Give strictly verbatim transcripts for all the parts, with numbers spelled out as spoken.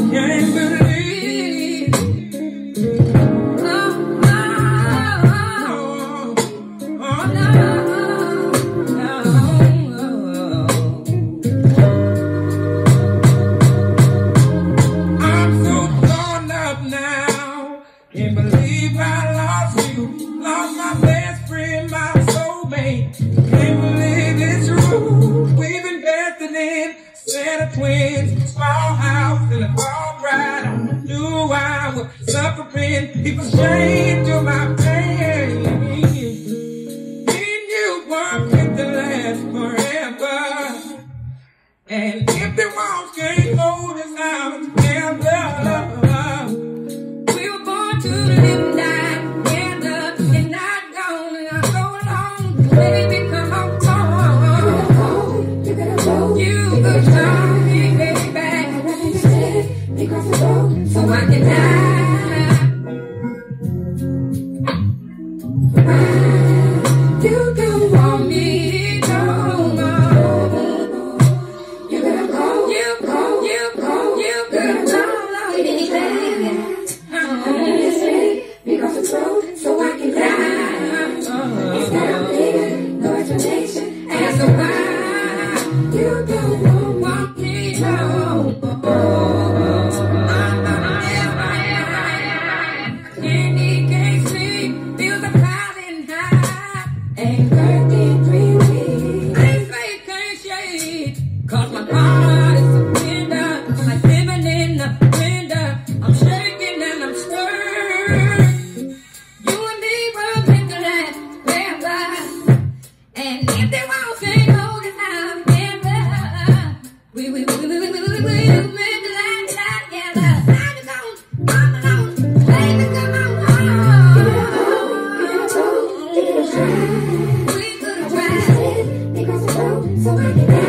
can't believe. Oh, oh, oh, oh, no, no, I'm so torn up now. Can't believe I lost you. Lost my best friend, my soulmate. Can't believe it's true. We've invested in set of twins, small house and a bar ride. I knew I was suffering. People chained to my pain. Me and you weren't meant to last forever. And if the walls can't hold us out together, we were born to live and die together. And not gonna go along, baby, come on, come on. You gotta go, you could tell me, baby, so I can die. You don't want me no more. You gotta go, you go, you go, you gotta go. Because it's road, so I can die. It's not a leaving, no explanation as to why you don't want me no more. Cause my heart is a window, like living in the window. I'm shaking and I'm stirred. You and me were meant to last forever. And if they won't say hold it out together, we we we we we we we we meant to last together. I'm alone, I'm alone, baby, come on home. We could have tried, because it's road, so I can die.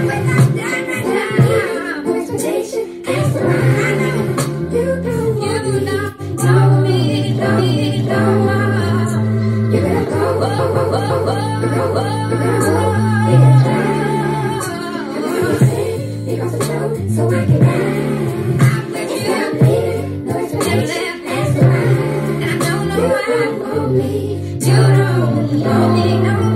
So I can die. I'm with you. No explanation as to why. And I don't know why. You don't know me. You don't know me. No.